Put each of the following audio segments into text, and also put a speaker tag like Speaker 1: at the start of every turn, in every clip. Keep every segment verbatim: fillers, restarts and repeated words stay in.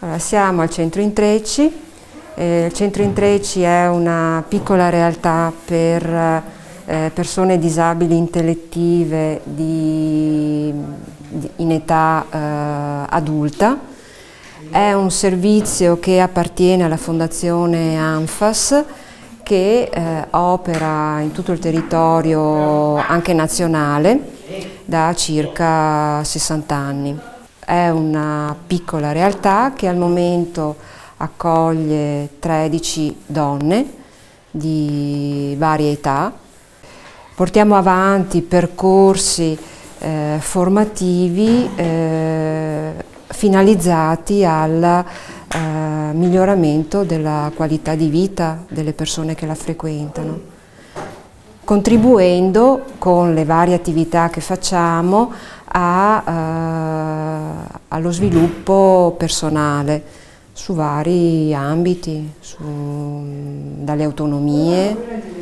Speaker 1: Allora, siamo al Centro Intrecci. Eh, il Centro Intrecci è una piccola realtà per eh, persone disabili intellettive di, di, in età eh, adulta. È un servizio che appartiene alla Fondazione ANFAS, che eh, opera in tutto il territorio anche nazionale da circa sessanta anni. È una piccola realtà che al momento accoglie tredici donne di varie età. Portiamo avanti percorsi eh, formativi eh, finalizzati al eh, miglioramento della qualità di vita delle persone che la frequentano, contribuendo con le varie attività che facciamo a, eh, allo sviluppo personale su vari ambiti, su, dalle autonomie,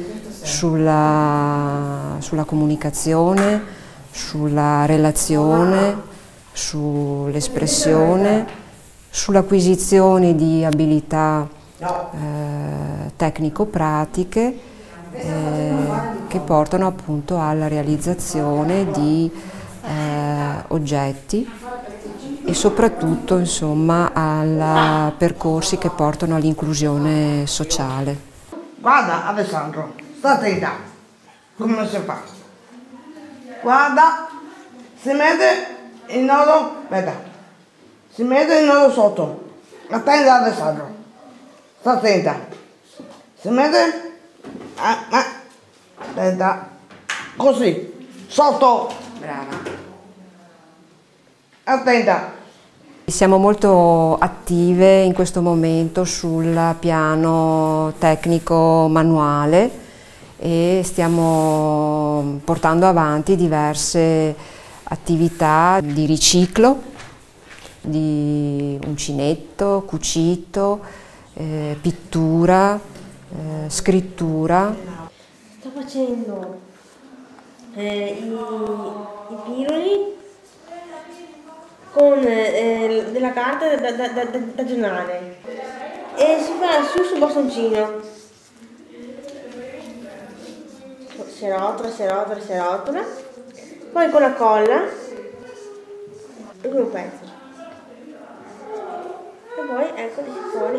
Speaker 1: sulla, sulla comunicazione, sulla relazione, sull'espressione, sull'acquisizione di abilità eh, tecnico-pratiche eh, che portano appunto alla realizzazione di eh, oggetti e soprattutto insomma a percorsi che portano all'inclusione sociale.
Speaker 2: Guarda Alessandro, sta attenta come si fa. Guarda, si mette il nodo, aspetta, si mette il nodo sotto. Attenta Alessandro, sta attenta. Si mette, ah, ah, attenta, così, sotto.
Speaker 1: Brava.
Speaker 2: Attenta.
Speaker 1: Siamo molto attive in questo momento sul piano tecnico manuale e stiamo portando avanti diverse attività di riciclo, di uncinetto, cucito, eh, pittura, eh, scrittura.
Speaker 3: Sto facendo eh, i, i piloli con eh, della carta da, da, da, da, da giornale e si fa su sul bastoncino, si rotola, si rotola, si rotola, poi con la colla e con un pezzo e poi ecco fuori il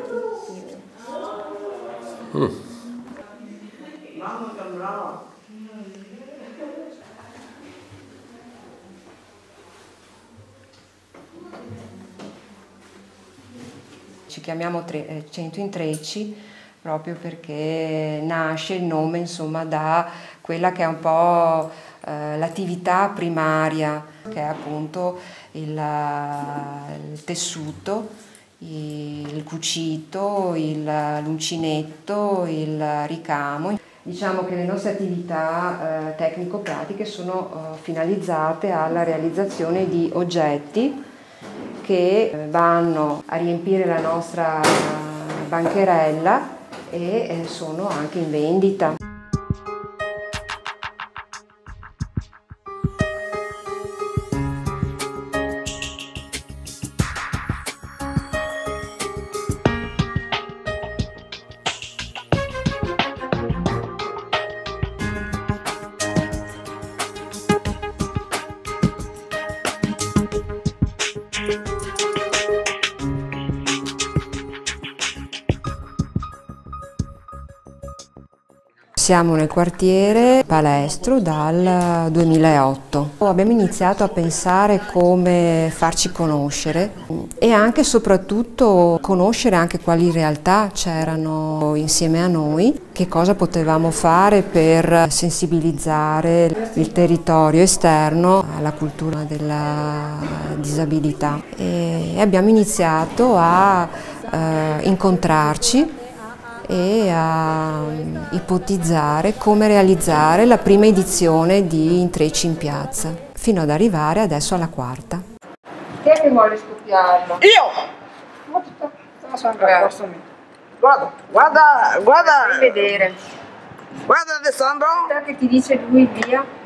Speaker 3: filo. Mm.
Speaker 2: Mamma che brava!
Speaker 1: Ci chiamiamo Centro Intrecci proprio perché nasce il nome insomma da quella che è un po' eh, l'attività primaria, che è appunto il, il tessuto, il cucito, l'uncinetto, il ricamo. Diciamo che le nostre attività eh, tecnico-pratiche sono eh, finalizzate alla realizzazione di oggetti che vanno a riempire la nostra bancherella e sono anche in vendita. Siamo nel quartiere Palestro dal duemilaotto. Abbiamo iniziato a pensare come farci conoscere e anche e soprattutto conoscere anche quali realtà c'erano insieme a noi, che cosa potevamo fare per sensibilizzare il territorio esterno alla cultura della disabilità. E abbiamo iniziato a eh, incontrarci e a ipotizzare come realizzare la prima edizione di Intrecci in Piazza, fino ad arrivare adesso alla quarta.
Speaker 4: Chi è che vuole scoppiarlo?
Speaker 2: Io! Guarda, guarda, guarda!
Speaker 4: Fai vedere.
Speaker 2: Guarda Alessandro!
Speaker 4: Che ti dice lui via?